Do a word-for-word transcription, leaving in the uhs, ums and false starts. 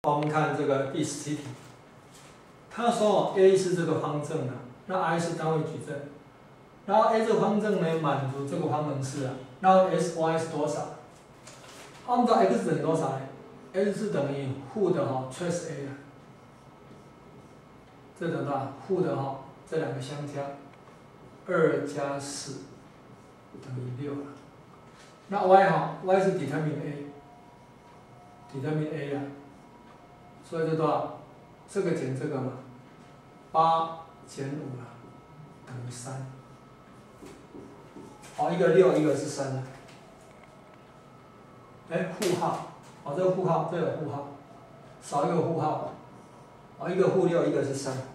我们看这个第十七题，他说 A 是这个方正啊，那 I 是单位矩阵，然后 A 这个方正呢满足这个方程式啊，然后 sy 是多少？我们知道 x 等于多少呢 ？x 是等于负的哈 trace A 啊，这等于多少？负的哈，这两个相加，二加四等于六了。那 y 哈 y 是 determine A，determine A 啊。所以这多少？这个减这个嘛，八减五啊，等于三。好，一个六，一个是三啊。哎，负号，哦，这个负号，这有负号，少一个负号，哦，一个负六，一个是三。